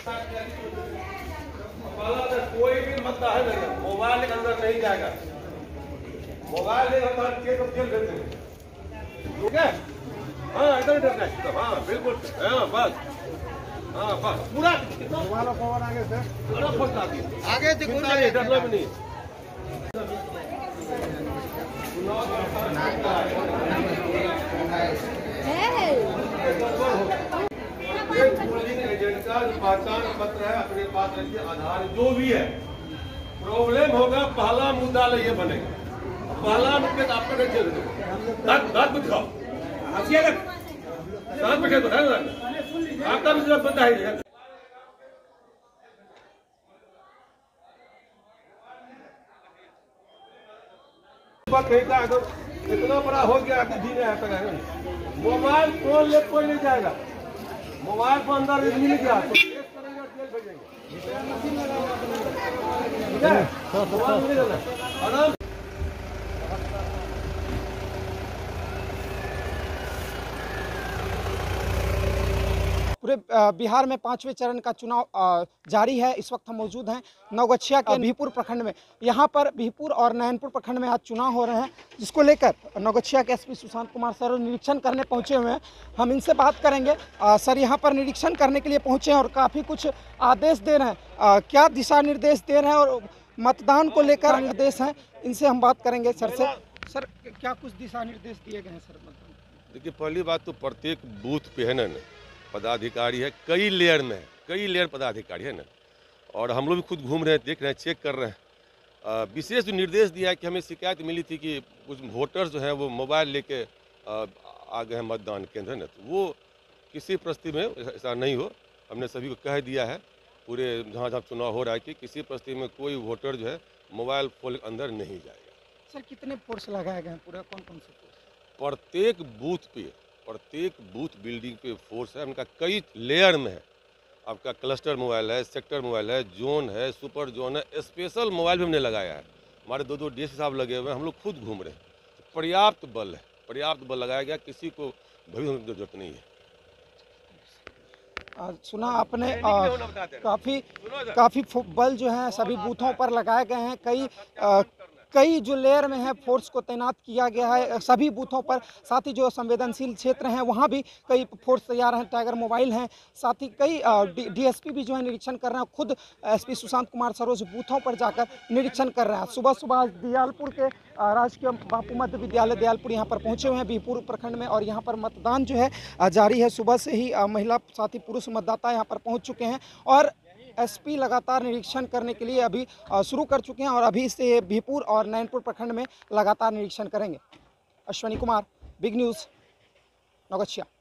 कोई भी मुद्दा है नहीं, मोबाइल के अंदर नहीं जाएगा। मोबाइल नहीं होता केस को खेल देते हैं, ठीक है? हाँ इधर इधर हाँ बिल्कुल, हाँ बस, हाँ बस पूरा मोबाइल फोन आगे से आगे से कुछ नहीं, डरना भी नहीं। एजेंट का पहचान पत्र है अपने पास रखिए, आधार जो भी है। प्रॉब्लम होगा पहला मुद्दा ये बनेगा, पहला मुद्दे आपको नहीं चल दांत खाओ, दांत बैठे तो है ना, आपका भी सिर्फ बंदा है। तो इतना बड़ा हो गया कि धीरे है तक मोबाइल फोन ले कोई नहीं जाएगा, मोबाइल फोन अंदर मिल गया तो केस करेंगे, जेल भेजेंगे, ठीक है? मोबाइल मिल गया आराम। पूरे बिहार में 5वें चरण का चुनाव जारी है। इस वक्त हम मौजूद हैं नवगछिया के बिहपुर प्रखंड में। यहाँ पर बिहपुर और नैनपुर प्रखंड में आज चुनाव हो रहे हैं, जिसको लेकर नवगछिया के एसपी सुशांत कुमार सर निरीक्षण करने पहुँचे हुए हैं। हम इनसे बात करेंगे। सर यहाँ पर निरीक्षण करने के लिए पहुँचे हैं और काफ़ी कुछ आदेश दे रहे हैं, क्या दिशा निर्देश दे रहे हैं और मतदान को लेकर निर्देश हैं, इनसे हम बात करेंगे सर से। सर क्या कुछ दिशा निर्देश दिए गए हैं सर? देखिए पहली बात तो प्रत्येक बूथ पे है ना पदाधिकारी है, कई लेयर में है, कई लेयर पदाधिकारी है ना, और हम लोग भी खुद घूम रहे हैं, देख रहे हैं, चेक कर रहे हैं। विशेष जो निर्देश दिया है कि हमें शिकायत मिली थी कि कुछ वोटर्स जो हैं वो मोबाइल लेके आ गए हैं मतदान केंद्र है ना, तो वो किसी परिस्थिति में ऐसा नहीं हो। हमने सभी को कह दिया है पूरे जहाँ जहाँ चुनाव हो रहा है कि किसी परिस्थिति में कोई वोटर जो है मोबाइल फोन के अंदर नहीं जाएगा। सर कितने फोर्स लगाए गए हैं, पूरा कौन कौन से फोर्स? प्रत्येक बूथ बिल्डिंग पे फोर्स है, उनका कई लेयर में है। आपका क्लस्टर मोबाइल है, सेक्टर मोबाइल है, जोन है, सुपर जोन है, स्पेशल मोबाइल भी हमने लगाया है। हमारे दो डीएसपी साहब लगे हुए हैं, हम लोग खुद घूम रहे हैं। पर्याप्त बल है, पर्याप्त बल लगाया गया, किसी को भय होने की जरूरत नहीं है। सुना आपने काफ़ी बल जो है सभी बूथों पर लगाए गए हैं। कई जो लेयर में है फोर्स को तैनात किया गया है सभी बूथों पर। साथ ही जो संवेदनशील क्षेत्र हैं वहाँ भी कई फोर्स तैयार हैं, टाइगर मोबाइल हैं। साथ ही कई डीएसपी भी जो है निरीक्षण कर रहे हैं। खुद एसपी सुशांत कुमार सरोज बूथों पर जाकर निरीक्षण कर रहे हैं। सुबह दियालपुर के राजकीय बापू मध्य विद्यालय दियालपुर यहाँ पर पहुँचे हुए हैं बिहपुर प्रखंड में, और यहाँ पर मतदान जो है जारी है। सुबह से ही महिला साथ ही पुरुष मतदाता यहाँ पर पहुँच चुके हैं और एसपी लगातार निरीक्षण करने के लिए अभी शुरू कर चुके हैं और अभी से बिहपुर और नैनपुर प्रखंड में लगातार निरीक्षण करेंगे। Ashwani Kumar, big news, Naugachia.